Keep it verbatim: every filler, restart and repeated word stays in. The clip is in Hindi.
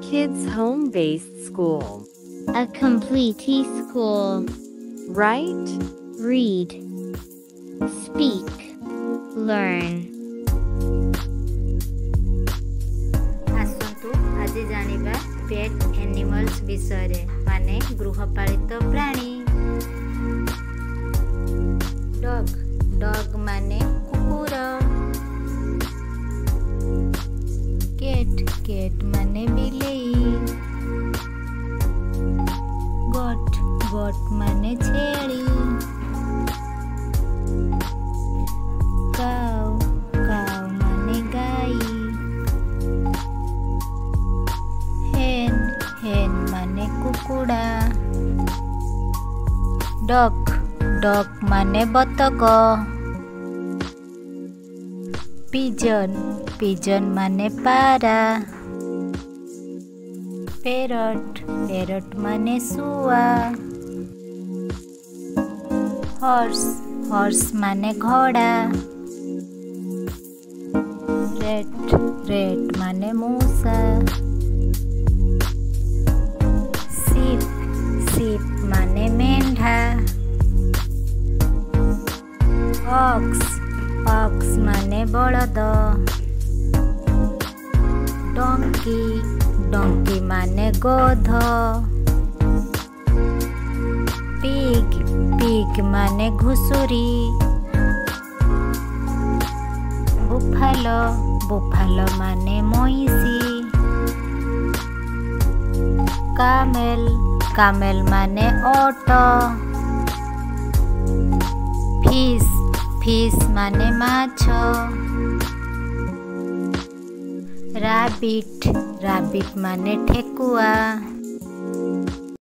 kids' home-based school. A complete school. Write, Read. Speak. Learn. आसंतु आज जानिबा पेट एनिमल्स विषय माने गृहपालित प्राणी। डॉग डॉग माने कुकुर। कैट कैट माने बिलेई। गोट गोट माने छेली। काऊ काऊ माने गाई। हेन हेन माने कुकुड़ा। डक डक माने बतक। पिजन पिजन माने पारा। पेरट पेरट माने सुआ। हॉर्स हॉर्स माने घोड़ा। रेट रेट माने मूसा। सीप सीप माने मेंढा। ऑक्स ऑक्स माने बलद। डोंकी डोंकी माने गोध। पिग पिग माने घुसुरी। बुफालो बुफालो माने मोइसी। कामेल कामेल माने ओटो। फिश फिश माने माछो। राबिट राबिट माने ठेकुआ।